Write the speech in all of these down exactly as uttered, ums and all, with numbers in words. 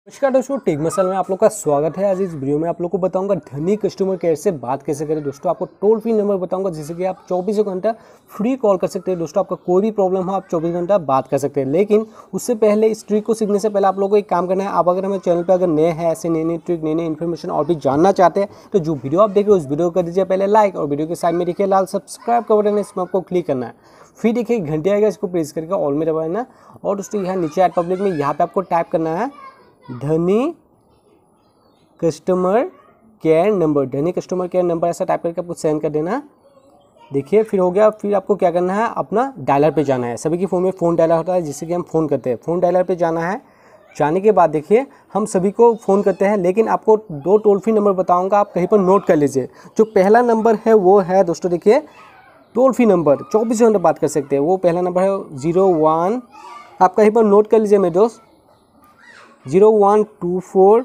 नमस्कार दोस्तों, टेक मसाला में आप लोग का स्वागत है। आज इस वीडियो में आप लोग को बताऊंगा धनी कस्टमर केयर से बात कैसे करें। दोस्तों आपको टोल फ्री नंबर बताऊंगा जिससे कि आप चौबीसों घंटा फ्री कॉल कर सकते हैं। दोस्तों आपका कोई भी प्रॉब्लम हो आप चौबीस घंटा बात कर सकते हैं। लेकिन उससे पहले इस ट्रिक को सीखने से पहले आप लोगों को एक काम करना है। आप अगर हमारे चैनल पर अगर नए हैं, ऐसे नई नई ट्रिक नई नई इन्फॉर्मेशन और भी जानना चाहते हैं तो जो वीडियो आप देख रहे हो उस वीडियो को कर दीजिए पहले लाइक, और वीडियो के साइड में देखिए लाल सब्सक्राइब का बटन है, इसमें आपको क्लिक करना है। फिर देखिए घंटे आएगा, इसको प्रेस करके ऑल में दबाना। और दोस्तों यहाँ नीचे ऐड पब्लिक में यहाँ पे आपको टाइप करना है Dhani customer care number. Dhani customer care number ऐसा टाइप करके आपको सेंड कर देना है। देखिए फिर हो गया। फिर आपको क्या करना है, अपना डायलर पे जाना है। सभी की फ़ोन में फ़ोन डायलर होता है जिससे कि हम फ़ोन करते हैं। फ़ोन डायलर पे जाना है। जाने के बाद देखिए हम सभी को फ़ोन करते हैं, लेकिन आपको दो टोल फ्री नंबर बताऊंगा, आप कहीं पर नोट कर लीजिए। जो पहला नंबर है वो है दोस्तों, देखिए टोल फ्री नंबर चौबीस घंटे बात कर सकते हैं। वो पहला नंबर है जीरो वन, आप कहीं पर नोट कर लीजिए मेरे दोस्त, zero one two four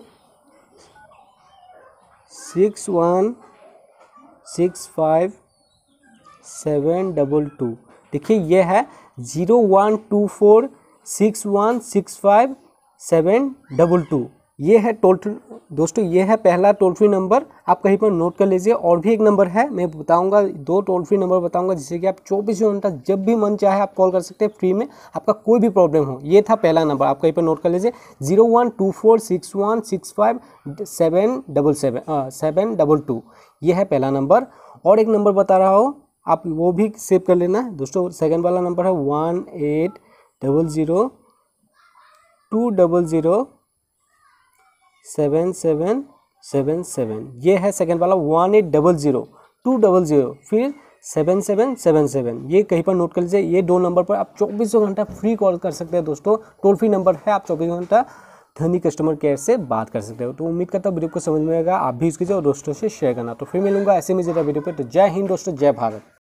six one six five seven double two. देखिए ये है zero one two four six one six five seven double two. ये है टोल फ्री दोस्तों, ये है पहला टोल फ्री नंबर, आप कहीं पर नोट कर लीजिए। और भी एक नंबर है, मैं बताऊंगा, दो टोल फ्री नंबर बताऊंगा जिससे कि आप चौबीसों घंटा जब भी मन चाहे आप कॉल कर सकते हैं फ्री में, आपका कोई भी प्रॉब्लम हो। ये था पहला नंबर, आप कहीं पर नोट कर लीजिए, zero one two four six one six five seven double seven seven double two. ये है पहला नंबर। और एक नंबर बता रहा हो, आप वो भी सेव कर लेना दोस्तों। सेकेंड वाला नंबर है one eight double zero two double zero seven seven seven seven. ये है सेकेंड वाला one eight double zero two double zero फिर सेवन सेवन सेवन सेवन। ये कहीं पर नोट कर लीजिए। ये दो नंबर पर आप चौबीसों घंटा फ्री कॉल कर सकते हैं दोस्तों। टोल फ्री नंबर है, आप चौबीस घंटा धनी कस्टमर केयर से बात कर सकते हो। तो उम्मीद करता हूँ वीडियो को समझ में आएगा, आप भी इसकी जो दोस्तों से शेयर करना। तो फिर मिलूंगा ऐसे में ज़्यादा वीडियो पे। तो जय हिंद दोस्तों, जय भारत।